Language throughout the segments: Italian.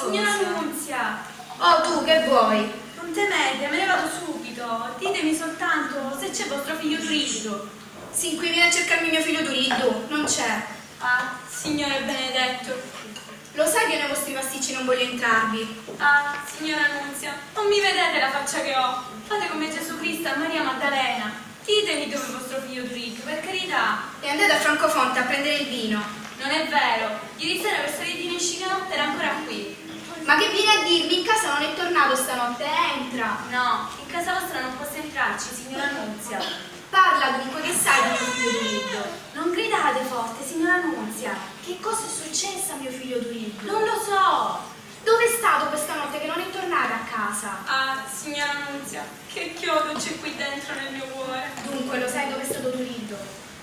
signora Nunzia! Oh, tu che vuoi? Non temete, me ne vado subito. Ditemi soltanto se c'è vostro figlio Turiddu. Sin qui viene a cercarmi mio figlio Turiddu. Non c'è. Ah, Signore benedetto. Lo sai che nei vostri pasticci non voglio entrarvi? Ah, signora Nunzia, non mi vedete la faccia che ho? Fate come Gesù Cristo e Maria Maddalena. Ditemi dove è vostro figlio Turiddu, per carità. E andate a Francofonte a prendere il vino. Non è vero. Ieri sera per solitino in scicanotte era ancora qui. Ma che vieni a dirmi? In casa non è tornato stanotte, entra. No, in casa vostra non posso entrarci, signora Nunzia. Parla dunque, che sai di mio figlio Turiddu? Non gridate forte, signora Nunzia. Che cosa è successo a mio figlio Turiddu? Non lo so. Dove è stato questa notte che non è tornato a casa? Ah, signora Nunzia, che chiodo c'è qui dentro nel mio cuore. Dunque, lo sai dove è stato Turiddu?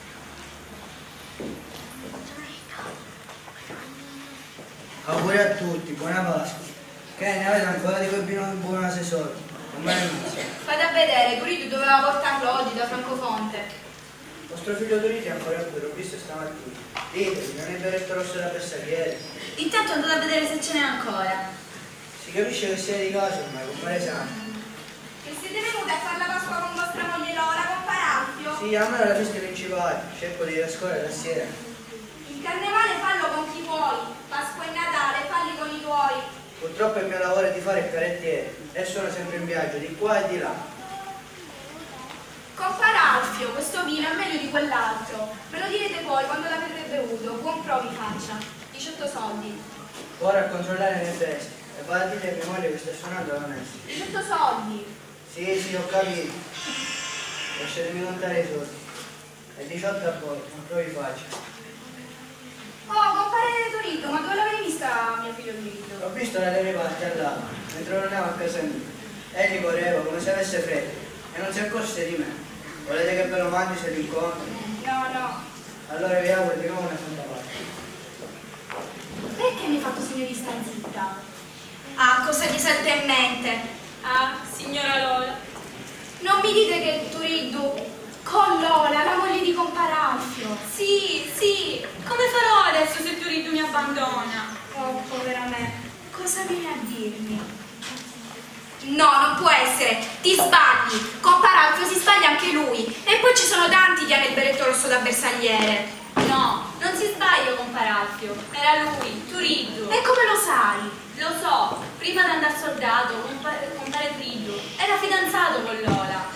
Auguri a tutti, buona Pasqua. Che ne avete ancora di quel vino buono assessore? Non me ne inizio. Fate a vedere, Turiddu doveva portarlo oggi da Francofonte. Vostro figlio Turiddu è ancora qui, l'ho visto stamattina. Ditemi, non è il berretto rosso della Bersagliere? Intanto andate a vedere se ce n'è ancora. Si capisce che siete di casa ormai, compare Santo. Che siete venuti a fare la Pasqua con vostra moglie Lola, compare Alfio? Sì, a me è la festa principale, cerco di nascondere la sera. Il carnevale fallo con chi vuoi, Pasqua e Natale falli con i tuoi. Purtroppo il mio lavoro è di fare il carrettiere e sono sempre in viaggio, di qua e di là. Compare Alfio, questo vino è meglio di quell'altro. Me lo direte poi quando l'avrete bevuto, buon provi faccia. 18 soldi. Ora a controllare le bestie e vado a dire a mia moglie che sta suonando la messa. 18 soldi. Sì, ho capito. Lasciatemi contare i soldi. E 18 a voi, non provi faccia. Oh, compare Turiddu, ma dove l'avevi vista mio figlio Turiddu? L'ho visto dalle mie parti all'alba, mentre tornavo a casa mia. Egli correva come se avesse freddo e non si accorse di me. Volete che ve lo mandi se vi incontro? No. Allora vi auguro di nuovo una santa pace. Perché mi hai fatto segno di star zitta? Ah, cosa ti sente in mente? Ah, signora Lola. Non mi dite che Turiddu con Lola, la moglie di compare Alfio. Sì, come farò adesso se Turiddu mi abbandona? Oh, povera me, cosa vieni a dirmi? No, non può essere, ti sbagli. Compare Alfio si sbaglia anche lui. E poi ci sono tanti che hanno il berretto rosso da bersagliere. No, non si sbaglia compare Alfio. Era lui, Turiddu. E come lo sai? Lo so, prima di andare soldato, compare Turiddu era fidanzato con Lola.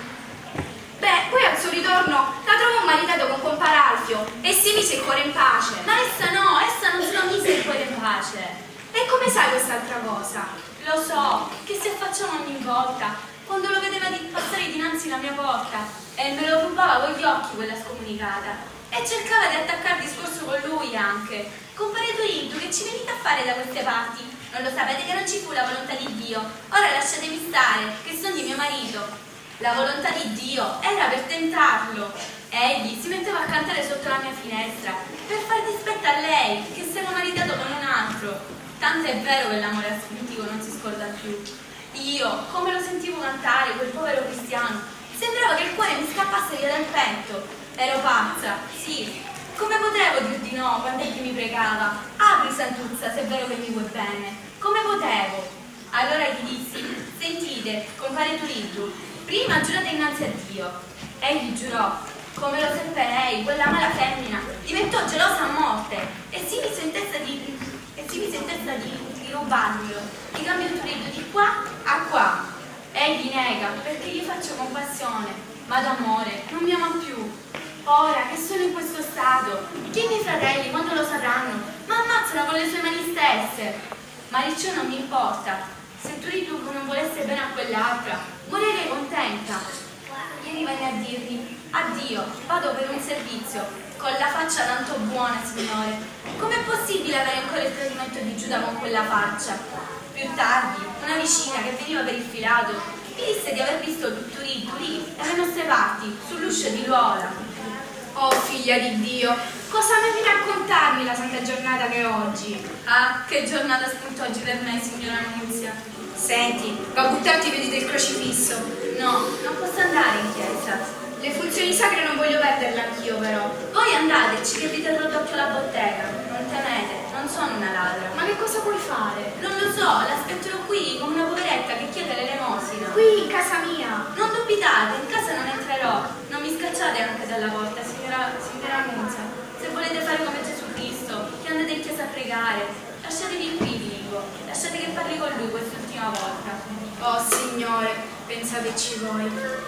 Beh, poi al suo ritorno la trovò maritato con compare Alfio e si mise il cuore in pace. Ma essa non se lo mise il cuore in pace. E come sai quest'altra cosa? Lo so, che si affacciava ogni volta, quando lo vedeva passare dinanzi la mia porta e me lo rubava con gli occhi quella scomunicata. E cercava di attaccare discorso con lui anche. Compare Turiddu, che ci venite a fare da queste parti? Non lo sapete che non ci fu la volontà di Dio? Ora lasciatemi stare, che sono di mio marito. La volontà di Dio era per tentarlo. Egli si metteva a cantare sotto la mia finestra per far dispetto a lei, che si era maritato con un altro. Tanto è vero che l'amore asfintico non si scorda più. Io, come lo sentivo cantare, quel povero cristiano, sembrava che il cuore mi scappasse via dal petto. Ero pazza, sì. Come potevo dir di no quando egli mi pregava? Apri, Santuzza, se è vero che mi vuoi bene. Come potevo? Allora gli dissi, sentite, compare Turiddu, prima giurate innanzi a Dio. Egli giurò, come lo seppe lei, quella mala femmina diventò gelosa a morte e si mise in testa di rubarmelo. Gli cambio Turiddu di qua a qua. Egli nega perché gli faccio compassione, ma d'amore non mi ama più. Ora che sono in questo stato, che i miei fratelli, quando lo sapranno, mi ammazzano con le sue mani stesse. Ma di ciò non mi importa. Se Turiddu non volesse bene a quell'altra, morirei contenta. Ieri venne a dirmi, addio, vado per un servizio, con la faccia tanto buona, signore. Com'è possibile avere ancora il tradimento di Giuda con quella faccia? Più tardi, una vicina che veniva per il filato mi disse di aver visto Turiddu lì, dalle nostre parti, sull'uscio di Lola. Oh, figlia di Dio, cosa avevi a raccontarmi la santa giornata che è oggi? Ah, che giornata spunto oggi per me, signora Nunzia. Senti, va a buttarti i piedi del crocifisso. No, non posso andare in chiesa. Le funzioni sacre non voglio perderle anch'io però. Voi andateci che vi terrò d'occhio la bottega. Non temete, non sono una ladra. Ma che che cosa vuoi fare? Non lo so, l'aspetterò qui come una poveretta che chiede l'elemosina. Qui in casa mia. Non dubitate, in casa non entrerò. Non mi scacciate anche dalla porta, signora Nunzia. Se volete fare come Gesù Cristo, che andate in chiesa a pregare, lasciatevi qui, vi dico. Lasciate che parli con lui quest'ultima volta. Oh Signore, pensateci voi.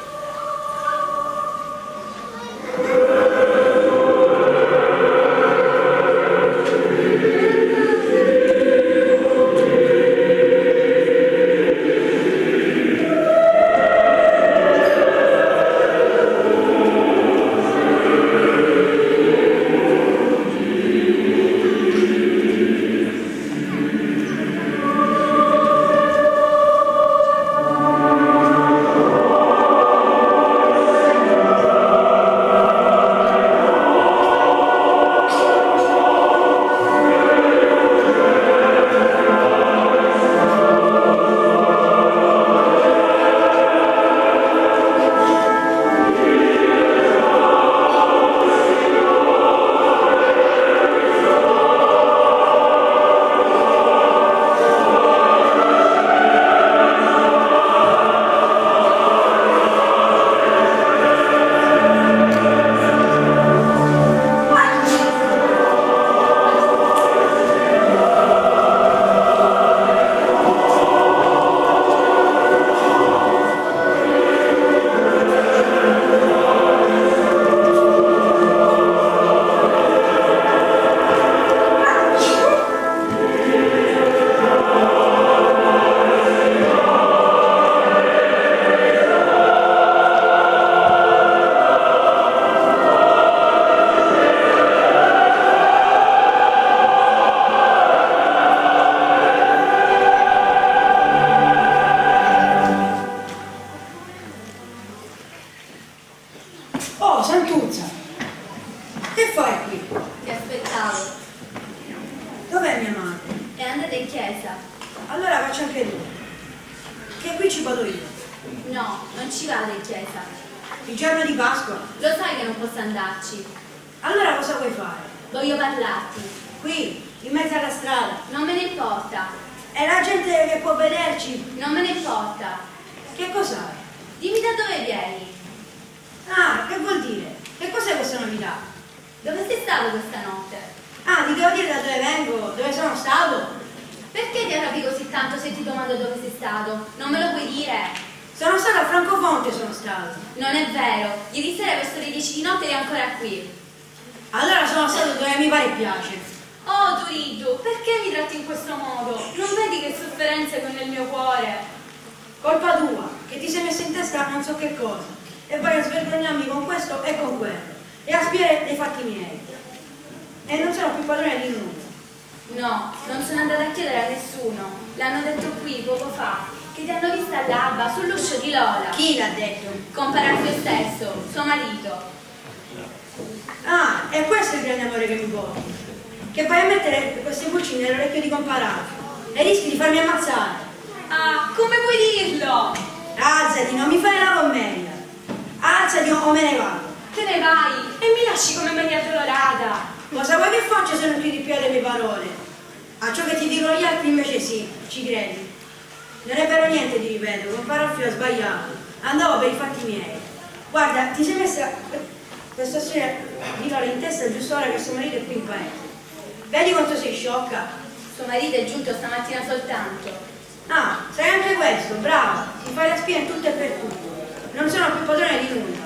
Suo marito è giunto stamattina soltanto. Ah, sai anche questo, brava, si fa la spia in tutto e per tutto. Non sono più padrone di nulla.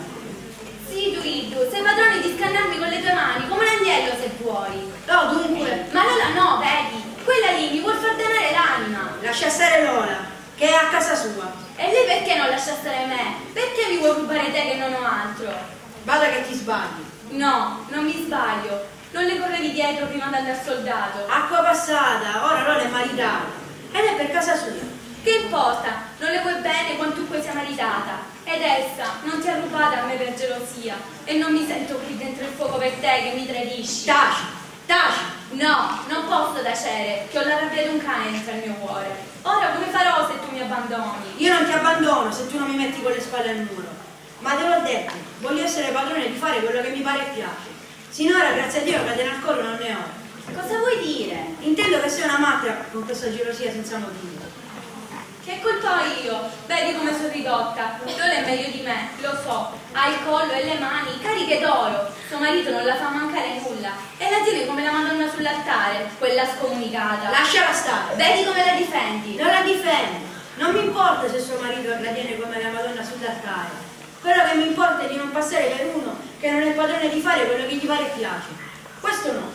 Sì, Duidu, sei padrone di scannarmi con le tue mani, come un agnello se vuoi. No, dunque. Ma Lola no, vedi, quella lì mi vuol far danare l'anima. Lascia stare Lola, che è a casa sua. E lei perché non lascia stare me? Perché mi vuoi rubare te che non ho altro? Bada che ti sbagli. No, non mi sbaglio. Non le correvi dietro prima di andare al soldato. Acqua passata, ora Lola è maritata. Ed è per casa sua. Che importa? Non le vuoi bene quantunque sia maritata. Ed essa non ti ha rubata a me per gelosia. E non mi sento qui dentro il fuoco per te che mi tradisci. Taci, taci. No, non posso tacere, che ho la rabbia di un cane dentro il mio cuore. Ora come farò se tu mi abbandoni? Io non ti abbandono se tu non mi metti con le spalle al muro. Ma te l'ho detto, voglio essere padrone di fare quello che mi pare e piace. Sinora, grazie a Dio, catena al collo non ne ho. Cosa vuoi dire? Intendo che sei una matta l'altra con questa gelosia senza motivo. Che colpa ho io? Vedi come sono ridotta. Lola è meglio di me, lo so. Ha il collo e le mani cariche d'oro. Suo marito non la fa mancare nulla. E la tiene come la Madonna sull'altare, quella scomunicata. Lasciala stare. Vedi come la difendi. Non la difendo. Non mi importa se suo marito la tiene come la Madonna sull'altare. Quello che mi importa è di non passare per uno che non è padrone di fare quello che gli pare e piace. Questo no.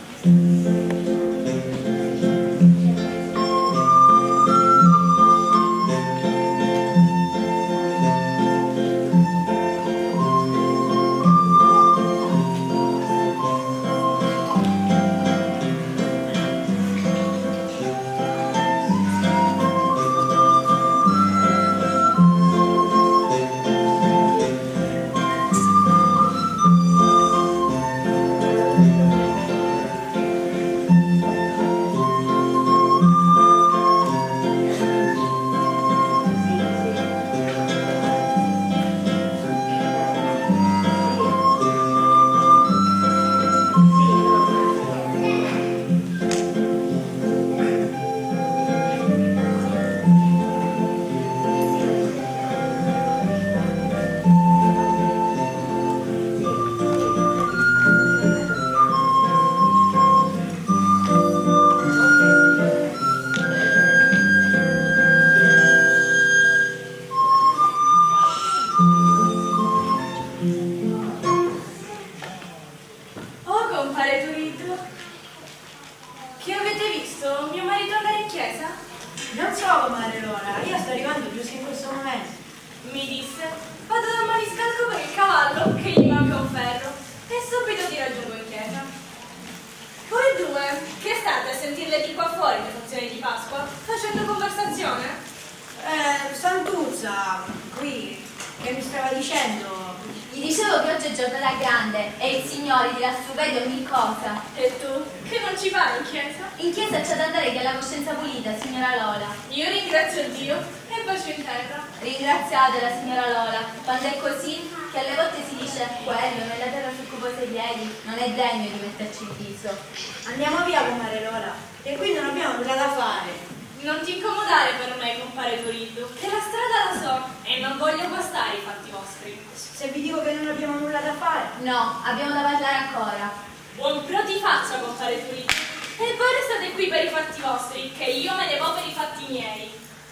Santuzza, qui, che mi stava dicendo? Gli dicevo che oggi è giornata grande e i signori di lassù vedono ogni cosa. E tu? Che non ci vai in chiesa? In chiesa c'è da andare che ha la coscienza pulita, signora Lola. Io ringrazio Dio e bacio in terra. Ringraziatela, signora Lola. Quando è così, che alle volte si dice quello nella terra su cui pose i piedi, non è degno di metterci il viso. Andiamo via, comare Lola, e qui non abbiamo nulla da fare. Non ti incomodare per me, compare Turiddu, che la strada la so e non voglio guastare i fatti vostri. Se vi dico che non abbiamo nulla da fare? No, abbiamo da parlare ancora. Buon pro ti faccia, compare Turiddu. E voi restate qui per i fatti vostri, che io me ne vo per i fatti miei.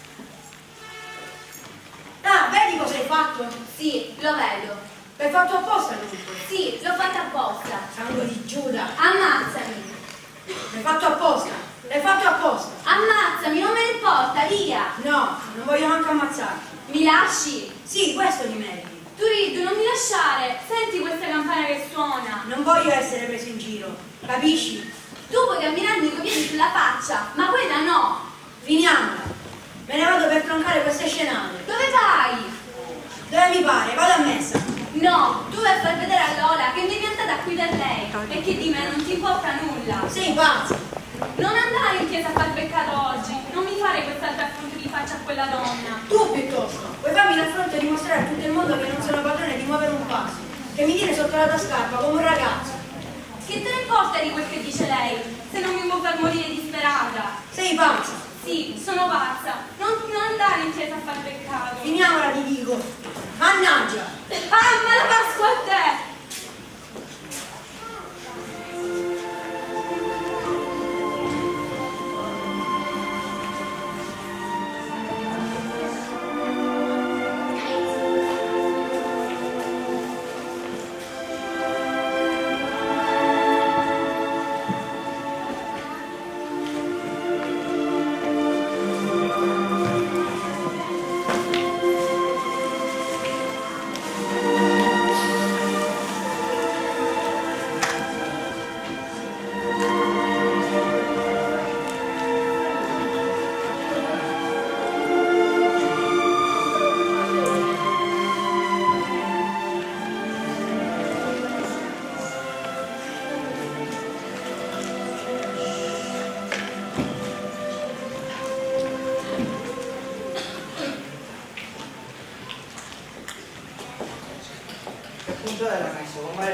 Ah, vedi cosa hai fatto? Sì, lo vedo. L'hai fatto apposta dunque? Sì, l'ho fatta apposta. Sangue di Giuda. Ammazzami. L'hai fatto apposta. L'hai fatto apposta. Ammazzami, non me ne importa, via. No, non voglio manco ammazzarti. Mi lasci? Sì, questo ti meriti. Turiddu, non mi lasciare. Senti questa campana che suona. Non voglio essere preso in giro, capisci? Tu puoi camminarmi coi piedi sulla faccia, ma quella no. Finiamola. Me ne vado per troncare queste scenate. Dove vai? Dove mi pare, vado a messa. No, tu vai a far vedere a Lola che mi è piantata qui per lei e che di me non ti importa nulla. Sei pazzo. Non andare in chiesa a far peccato oggi, non mi fare quest'altro affronto di faccia a quella donna. Tu piuttosto, vuoi farmi l'affronto di dimostrare a tutto il mondo che non sono padrone di muovere un passo, che mi tiene sotto la tua scarpa come un ragazzo. Che te ne importa di quel che dice lei, se non mi può far morire disperata? Sei pazza. Sì, sono pazza. Non andare in chiesa a far peccato. Finiamola, ti dico. Mannaggia. Ah, ma la Pasqua a te!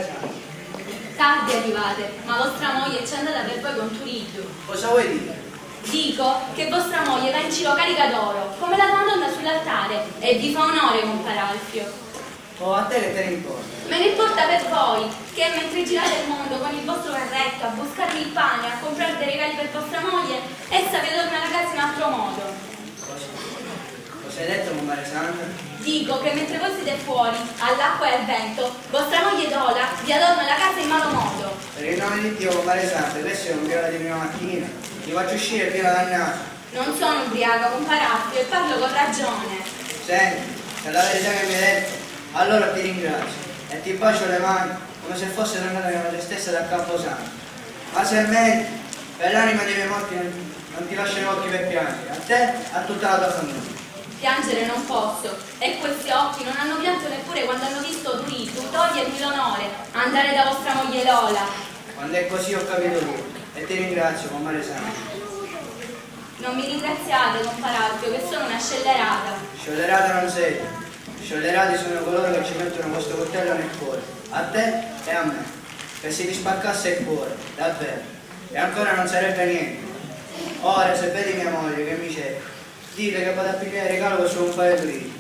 Tardi arrivate, ma vostra moglie ci è andata per voi con Turiddu. Cosa vuoi dire? Dico che vostra moglie va in cielo carica d'oro, come la Madonna sull'altare, e vi fa onore, compar Alfio. Oh, a te che te ne importa? Me ne importa per voi, che mentre girate il mondo con il vostro carretto a buscarvi il pane, a comprare dei regali per vostra moglie, essa vi adorna la casa in altro modo. Cosa hai detto, compare Santa? Dico che mentre voi siete fuori, all'acqua e al vento, vostra moglie Dola vi adorna la casa in malo modo. Per il nome di Dio, compare Santa, questo è un viola di prima mattina. Ti faccio uscire e via dannato. Non sono ubriaca, compar Alfio, e parlo con ragione. Senti, se la verità che mi hai detto, allora ti ringrazio e ti bacio le mani come se fosse tornata nella te stessa dal Camposanto. Ma se menti, per l'anima dei miei morti non ti lascerò occhi per piangere, a te e a tutta la tua famiglia. Piangere non posso, e questi occhi non hanno pianto neppure quando hanno visto tu togliermi l'onore, andare da vostra moglie Lola. Quando è così ho capito tutto e ti ringrazio, compare Santa. Non mi ringraziate, compar Alfio, che sono una scellerata. Sciollerata non sei. Sciollerati sono coloro che ci mettono questo coltello nel cuore, a te e a me, che se ti spaccasse il cuore, davvero, e ancora non sarebbe niente. Ora, se vedi mia moglie che mi cerca, dite che vado a pigliare il regalo su un paio di litri.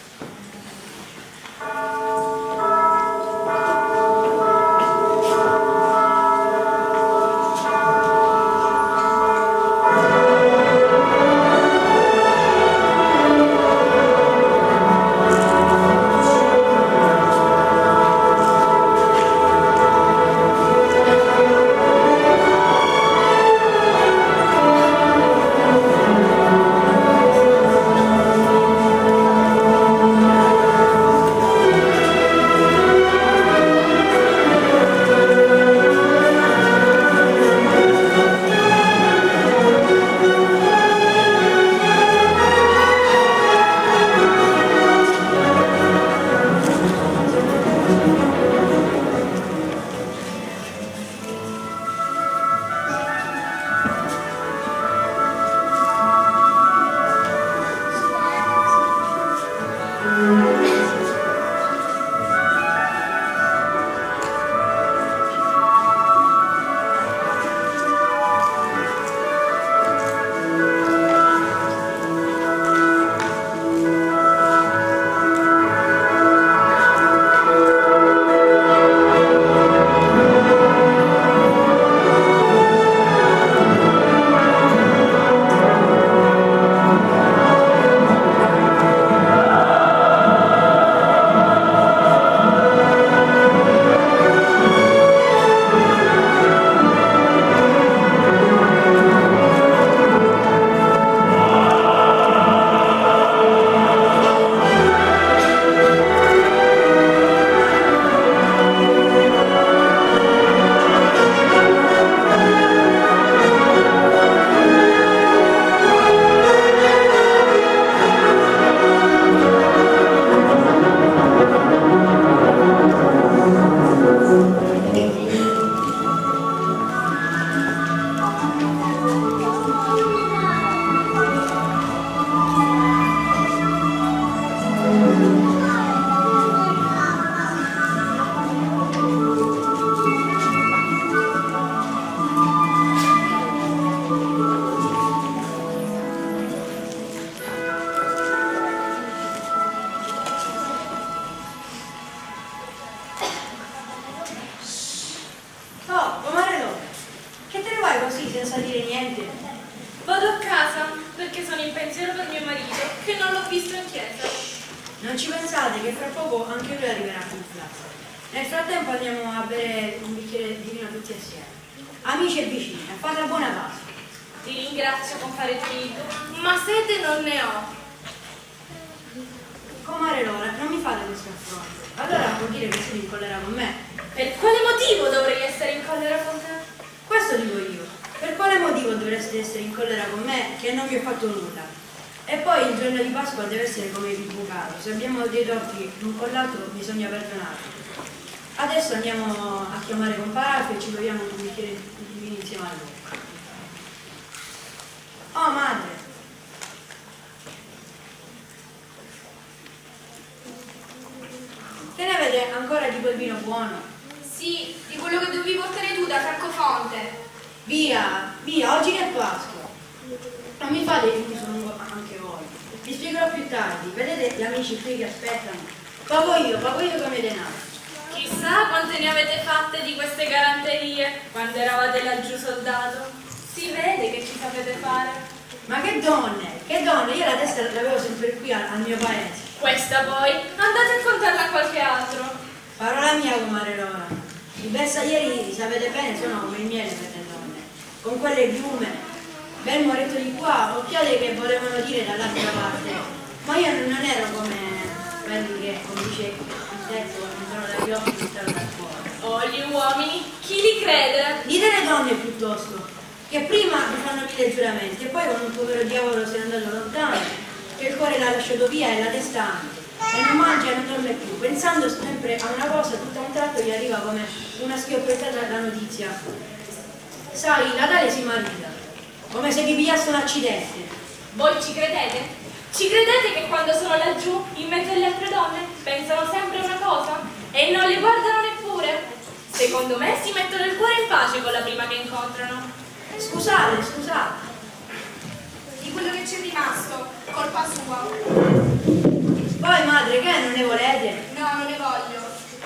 senza dire niente? Vado a casa perché sono in pensiero per mio marito, che non l'ho visto in chiesa. Non ci pensate che fra poco anche lui arriverà in classe. Nel frattempo andiamo a bere un bicchiere di vino tutti assieme. Amici e vicini, a fare la buona Pasqua. Ti ringrazio, compare Tito, ma sete non ne ho. Comare Lola, non mi fate questo affronto. Allora vuol dire che siete in collera con me. Per quale motivo dovrei essere in collera con te? Questo dico io. Per quale motivo dovreste essere in collera con me che non vi ho fatto nulla? E poi il giorno di Pasqua deve essere come il bucato. Se abbiamo dei torti l'un con l'altro bisogna perdonarli. Adesso andiamo a chiamare compare e ci beviamo un bicchiere di vino insieme a lui. Oh madre! Che ne avete ancora di quel vino buono? Sì, di quello che dovevi portare tu da Francofonte. Via, via, oggi che è Pasqua. non mi fate il muso lungo anche voi. Vi spiegherò più tardi, vedete gli amici qui che aspettano. Pago io come denaro. Chissà quante ne avete fatte di queste galanterie quando eravate laggiù soldato. Si vede che ci sapete fare. Ma che donne, io la testa l'avevo sempre qui al mio paese. Questa poi, andate a contarla a qualche altro. Parola mia, comare Lora. I bersaglieri, sapete bene, sono come il miele per le donne. Con quelle piume, bel moretto di qua, occhiate che volevano dire dall'altra parte. Ma io non ero come quelli che, come dice il testo, entrano dagli occhi e entrano dal cuore. Oh, gli uomini, chi li crede? Dite le donne piuttosto, che prima mi fanno mille giuramenti e poi con un povero diavolo se ne è andato lontano, che il cuore l'ha lasciato via e la testa anche. E non mangia e non dorme più, pensando sempre a una cosa, tutto a un tratto gli arriva come una schioppettata la notizia. Sai, la tale si marita, come se gli pigliasse un accidente. Voi ci credete? Ci credete che quando sono laggiù, in mezzo alle altre donne, pensano sempre una cosa e non li guardano neppure? Secondo me si mettono il cuore in pace con la prima che incontrano. Scusate. Di quello che c'è rimasto, colpa sua. Voi madre, che non ne volete? No, non ne voglio.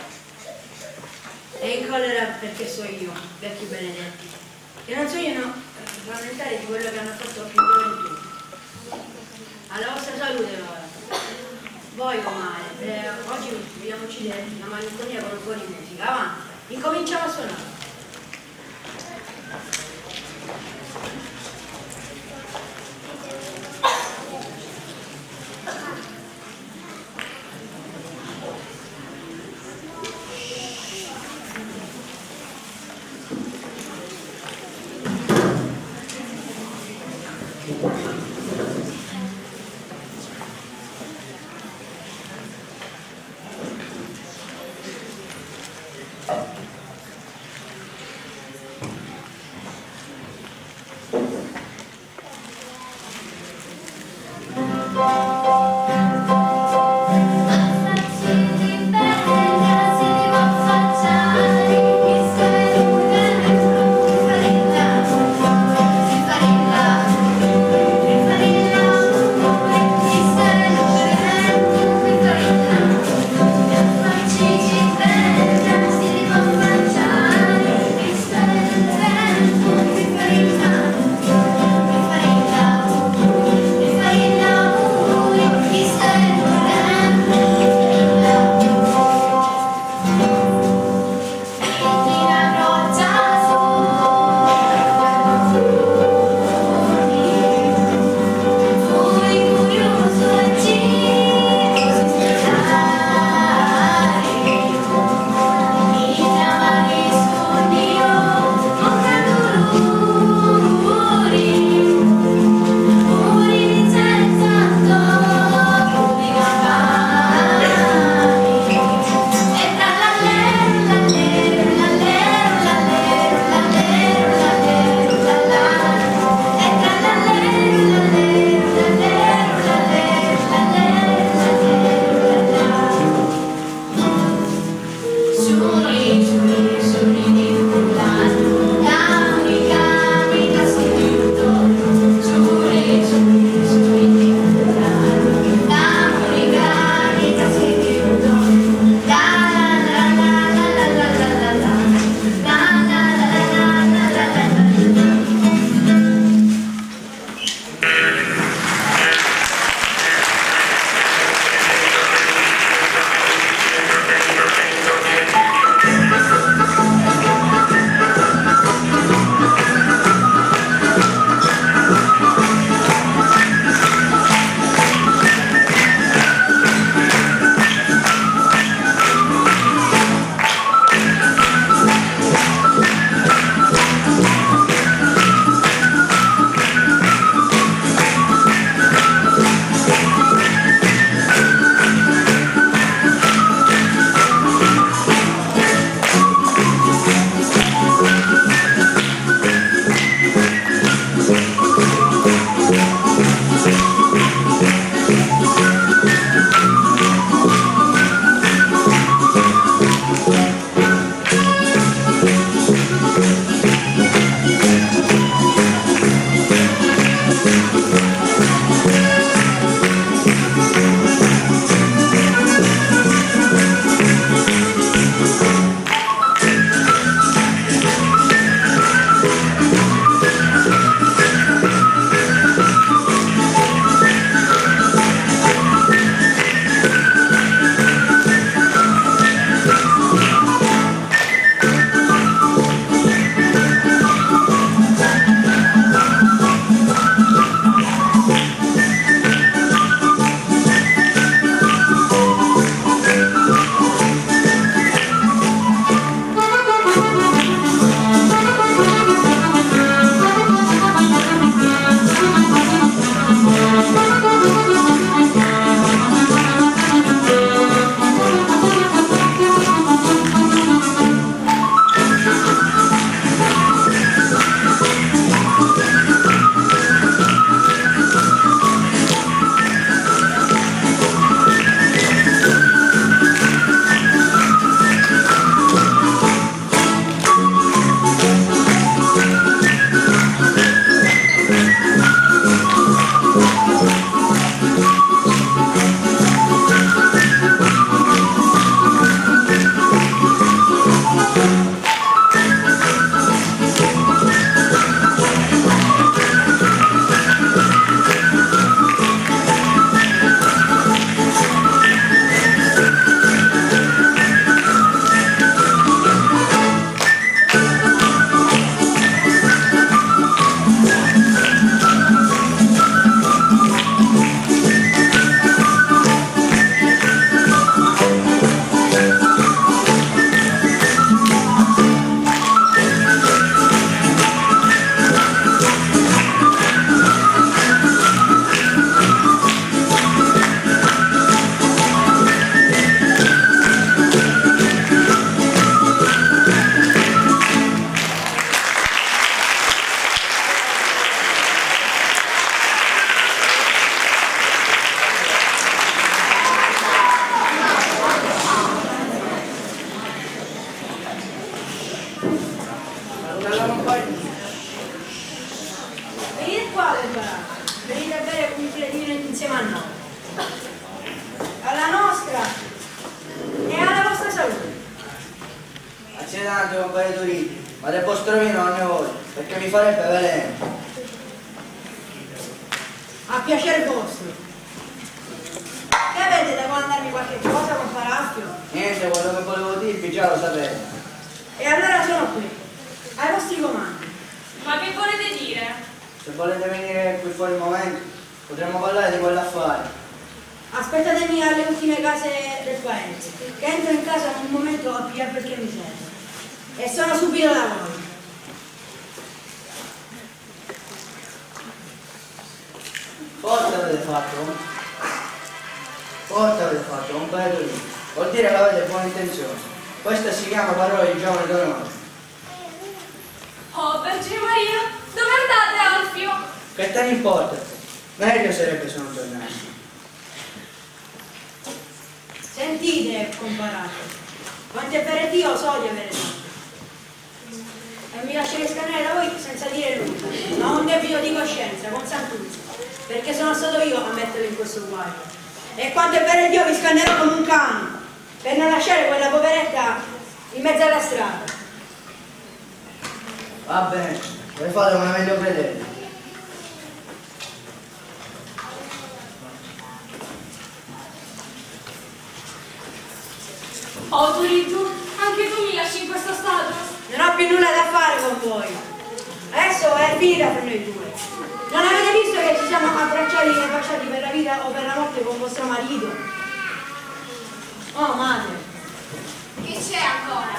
E in collera perché so io, vecchi benedetti, che non sono rammentare di quello che hanno fatto in gioventù. Alla vostra salute ora. Voi comare, oggi vediamoci dentro la malinconia con un po' di musica. Avanti, incominciamo a suonare. Farilla, qua comparato. Venite a bere come file divino insieme a noi. Alla nostra e alla vostra salute. Accidenti, compare Turiti, ma del vostro vino non ne voglio, perché mi farebbe veleno. A piacere vostro. Che avete da mandarmi qualche cosa, comparato? Niente, quello che volevo dirvi già lo sapete. E allora sono qui, ai vostri comandi. Ma che volete dire? Se volete venire qui fuori il momento, potremmo parlare di quell'affare. Aspettatemi alle ultime case del paese, che entro in casa in un momento a pigliare perché mi serve. E sono subito da voi. Forte avete fatto? Forte avete fatto, compare Turiti. Vuol dire che avete buone intenzioni. Questa si chiama parole di giovane d'onore. Oh, Vergine Maria, dove andate, Alfio? Che te ne importa? Meglio sarebbe se non tornassi. Sentite, comparato, quanto è vero Dio so di avere dato. E mi lascerei scannare da voi senza dire nulla, ma ho un debito di coscienza, con santuzza, perché sono stato io a metterlo in questo guaio. E quanto è vero Dio vi scannerò come un cane, per non lasciare quella poveretta in mezzo alla strada. Va bene, voi fate come meglio credete. Oh, Turito, anche tu mi lasci in questo stato? Non ho più nulla da fare con voi. Adesso è finita per noi due. Non avete visto che ci siamo abbracciati e baciati per la vita o per la morte con vostro marito? Oh, madre. Che c'è ancora?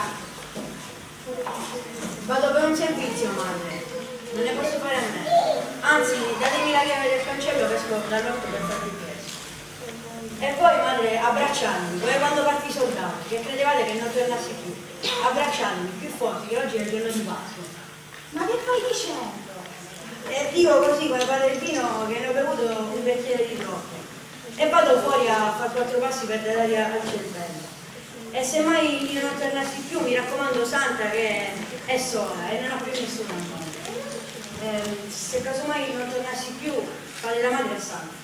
Vado per un servizio, madre. Non ne posso fare a me. Anzi, datemi la chiave del cancello che esco dall'orto per farvi il preso. E poi, madre, abbracciatemi, come quando partì i soldati, che credevate che non tornassi più. Abbracciatemi più forti, che oggi è il giorno di Pasqua. Ma che stai dicendo? E dico così, come padre il vino, che ne ho bevuto un bicchiere di troppo. E vado fuori a fare 4 passi per dare aria al cervello. E se mai io non tornassi più, mi raccomando, Santa, che è sola e non ha più nessuno al mondo. Se casomai non tornassi più, fate la madre a Santa.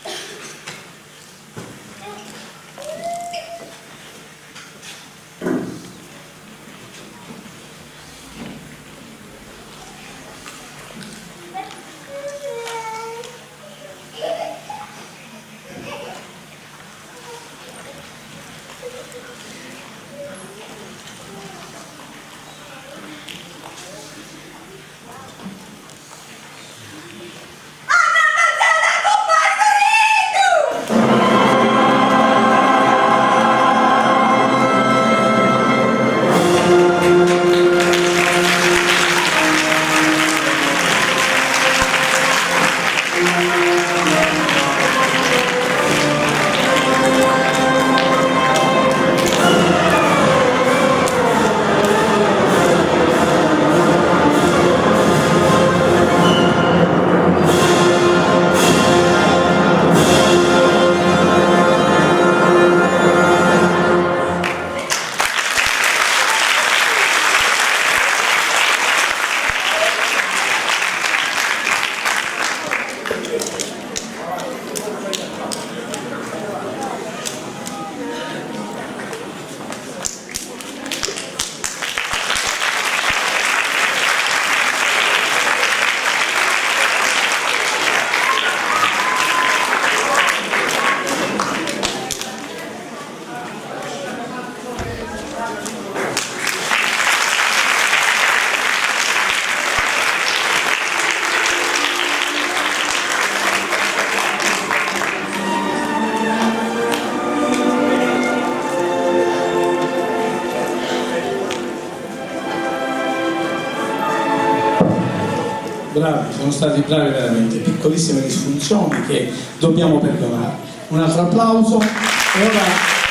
Bravi, sono stati bravi veramente, piccolissime disfunzioni che dobbiamo perdonare. Un altro applauso e ora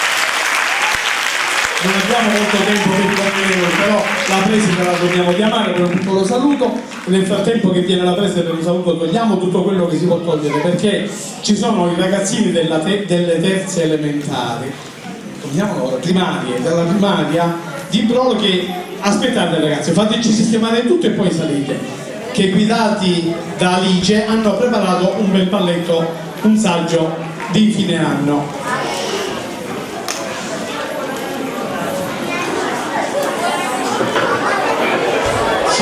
non abbiamo molto tempo per parlare, però la preside la dobbiamo chiamare per un piccolo saluto. Nel frattempo che viene la preside per un saluto togliamo tutto quello che si può togliere, perché ci sono i ragazzini delle terze elementari, come si chiamano ora? Primarie, della primaria di Brolo, che aspettate ragazzi, fateci sistemare tutto e poi salite. che guidati da Alice hanno preparato un bel balletto, un saggio di fine anno. Sì.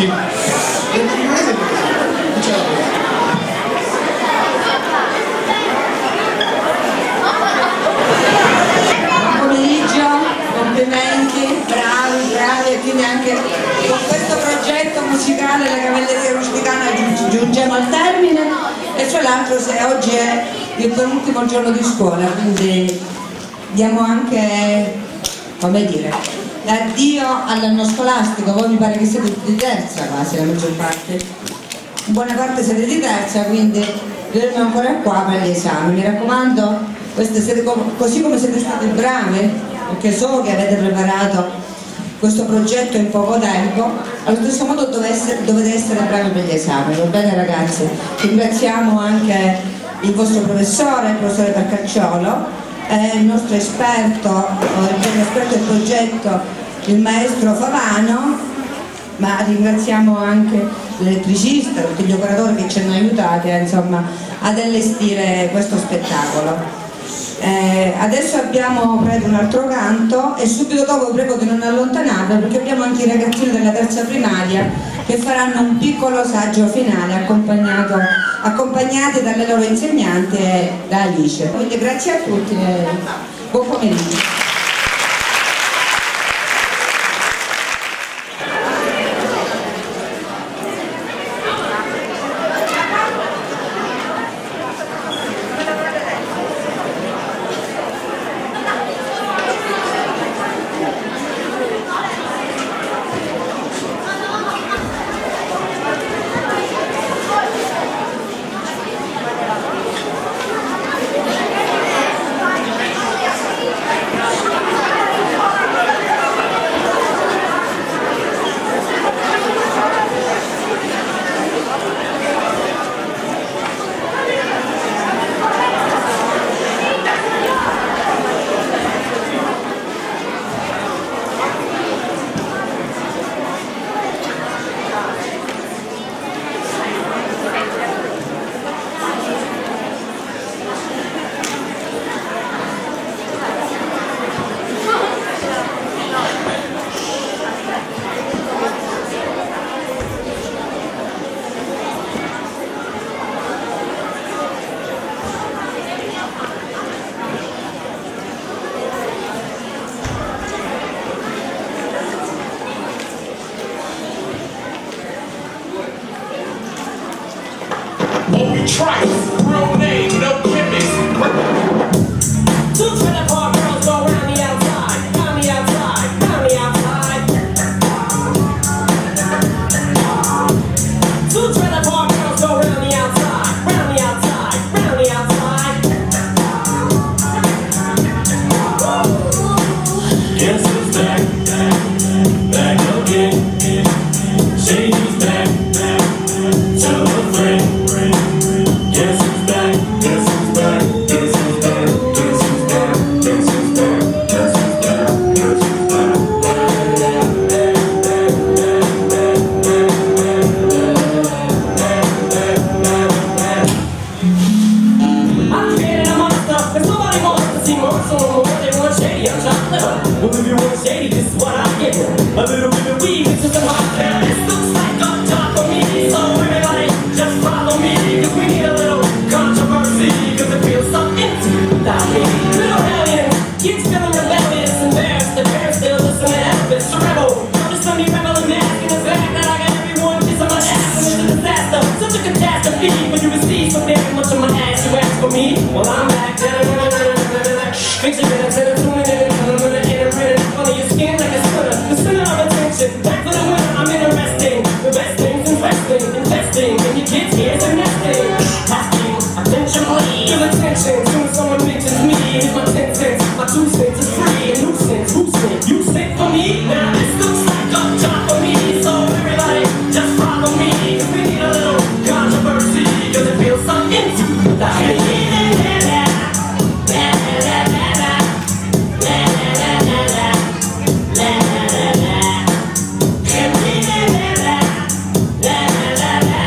Buon pomeriggio, complimenti, bravi, e quindi anche con questo progetto musicale la cavalleria rusticana giungiamo al termine, e tra l'altro se oggi è il penultimo giorno di scuola, quindi diamo anche, come dire, l'addio all'anno scolastico. Voi mi pare che siete di terza quasi, la maggior parte, buona parte siete di terza, quindi vedremo ancora qua per gli esami. Mi raccomando, siete così come siete stati bravi, perché so che avete preparato questo progetto in poco tempo, allo stesso modo dovete essere bravi per gli esami, va bene ragazzi? Ringraziamo anche il vostro professore, il professore Percacciolo, il nostro esperto, del progetto, il maestro Favano, ma ringraziamo anche l'elettricista, tutti gli operatori che ci hanno aiutati insomma, ad allestire questo spettacolo. Adesso abbiamo preso un altro canto e subito dopo prego di non allontanarvi, perché abbiamo anche i ragazzini della terza primaria che faranno un piccolo saggio finale accompagnati dalle loro insegnanti e da Alice. Quindi grazie a tutti e buon pomeriggio. Trice, real name, no gimmicks. Two trailer park girls go round the outside, round the outside, round the outside. Two trailer park girls go round the outside, round the outside, round the outside. Guess who's back, back again. Shady's back, tell a friend. Guess who's back? Guess who's back? Guess who's back? Guess who's back? Guess who's back? Guess who's back? Guess who's back? I created a monster, cause nobody wants to see more, so what they want shady, I'm chopped liver. Well, if you want shady, this is what I give you. A little bit of weed, it's just a hot cat. This looks like a job for me, so everybody just follow me, cause we need a little controversy, cause it feels so empty without me. Little hellion, kids feeling rebellious, embarrassed, their parents still listen to Elvis, to rebel. I'm just gonna be rebel mask in the fact that I got everyone kissing my ass, and it's a disaster, such a catastrophe. When you receive so very much of my ass, you ask for me, well I'm back. Makes you better tell it to me, then I'm gonna enter it under your skin like a splitter. The center of attention, back for the winner, I'm interesting. The best things investing in your kids' ears and nesting. Asking, attention please, give attention. Soon as someone mentions me, here's my 10 cents. My 2 cents is free, a nuisance. Who sent? You sent for me? Now this looks like a job for me. So everybody, just follow me. Cause we need a little controversy, cause it feels so empty without me. La la la la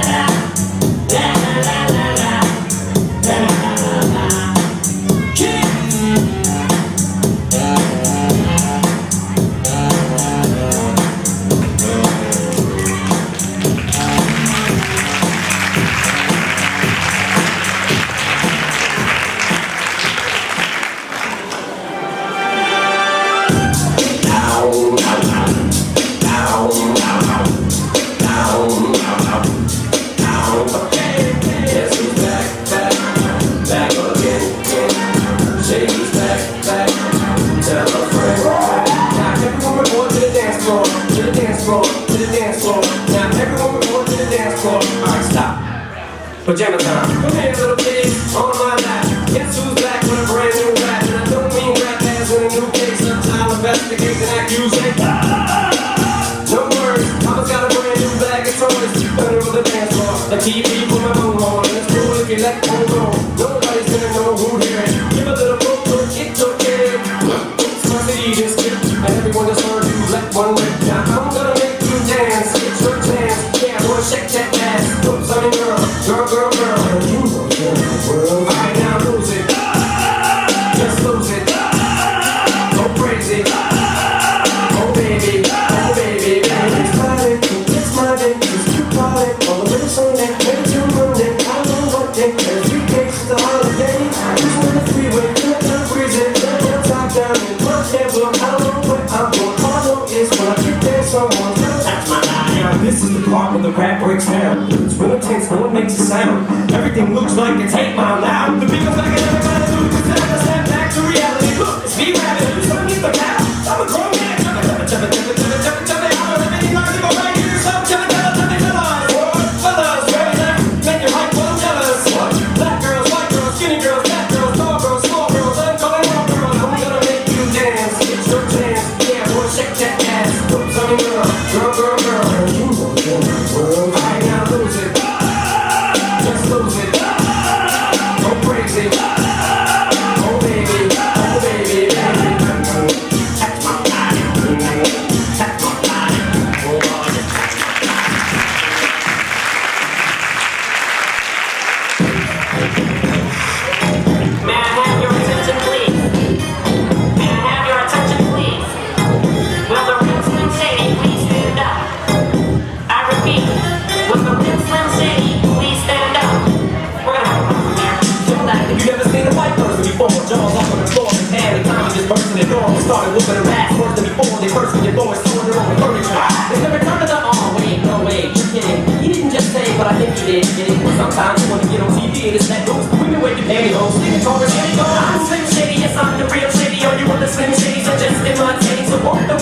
pajama time. Come here, little kid, on my lap. Guess who's back with a brand new rap? And I don't mean rap as in a new case of child investigation accusation. No words, Papa's got a brand new bag of toys. Better with the dance floor. The TV for my own horn. And it's cool if you let go go. Nobody's gonna know who here is. Give a little book, it's okay. It's my city, just skip. And everyone just heard you let one rip. Now I'm gonna make you dance. It's your chance. Yeah, boy, shake that ass. Oops, I'm a girl. Girl, girl, girl. And you know you're in the world. Alright, now lose it. Just lose it. Go crazy. Oh, baby. Oh, baby. It's my day. It's my day. Just keep calling. All the way to Sunday. Maybe till Monday. I don't know what day. Every case is a holiday. Cruising on the freeway. Can't freeze it. Down, top down. And my hair look. I don't know where I'm going. All I know is when I get there, someone's gonna touch my body. Now this is the part where the rap breaks down. It's real intense. No one makes a sound. Everything looks like it's 8 Mile now. The people's back and everybody lose. It's time to snap back to reality. Look, it's me rapping. You don't need the cow. I'm a grown man. Jump it, jump it, jump it, jump it, jump it, jump it, jump it. I don't have any lines to go right here. So jump it, jump it, jump it, fellas. Fellas, ready to make your hype well jealous. Black girls, white girls, skinny girls, fat girls, tall girls, small girls. I'm calling all girls. I'm gonna make you dance. It's your chance. Yeah, boy, shake that ass. Oops, I'm a girl. Girl, girl, girl. And you know you're in the world. Alright, now lose it. Just lose it. Go crazy. Oh baby, baby. Touch my body. Touch my body. Oh Lord. May I have your attention, please? May I have your attention, please? Will the real Slim Shady please stand up? I repeat, will the real Slim Shady please stand up? We're gonna have a problem here. You never seen a white person before. Jaws off on the floor, and every time we just burst in the door. We started whooping her ass worse than before. They first with your boys throwing their own furniture. They never turned it up. Oh wait, no way, you're kidding. You didn't just say, but I think you did. Get it? Sometimes you want to get on TV and it's that goes. Women wave your pantyhose, singing chorus, here we go. I'm Slim Shady, yes I'm the real Shady. All you other Slim Shadys are just imitating. So walk the